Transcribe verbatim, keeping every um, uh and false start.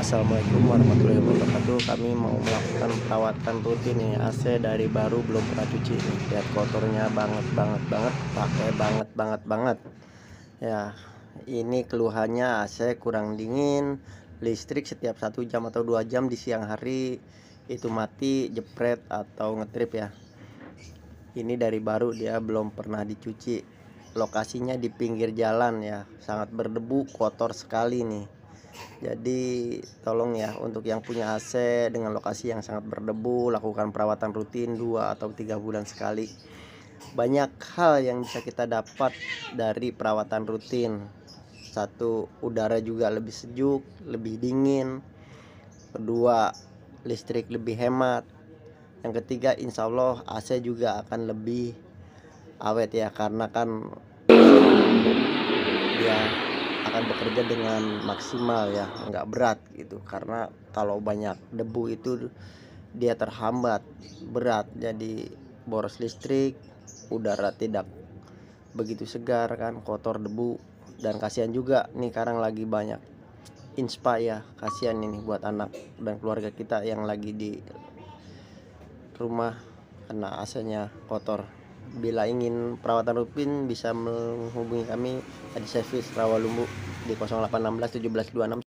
Assalamualaikum warahmatullahi wabarakatuh. Kami mau melakukan perawatan rutin nih A C dari baru belum pernah cuci nih. Lihat kotornya banget banget banget, pakai banget banget banget. Ya, ini keluhannya A C kurang dingin, listrik setiap satu jam atau dua jam di siang hari itu mati, jepret atau ngetrip ya. Ini dari baru, dia belum pernah dicuci. Lokasinya di pinggir jalan ya, sangat berdebu, kotor sekali nih. Jadi tolong ya, untuk yang punya A C dengan lokasi yang sangat berdebu, lakukan perawatan rutin dua atau tiga bulan sekali. Banyak hal yang bisa kita dapat dari perawatan rutin. Satu, udara juga lebih sejuk, lebih dingin. Kedua, listrik lebih hemat. Yang ketiga, insya Allah A C juga akan lebih awet ya, karena kan dia akan bekerja dengan maksimal ya, nggak berat gitu. Karena kalau banyak debu itu dia terhambat berat, jadi boros listrik, udara tidak begitu segar kan, kotor debu. Dan kasihan juga nih, sekarang lagi banyak inspa ya, kasihan ini buat anak dan keluarga kita yang lagi di rumah kena A C-nya kotor. Bila ingin perawatan rutin bisa menghubungi kami di servis Rawalumbu di nol delapan satu enam tujuh satu dua enam.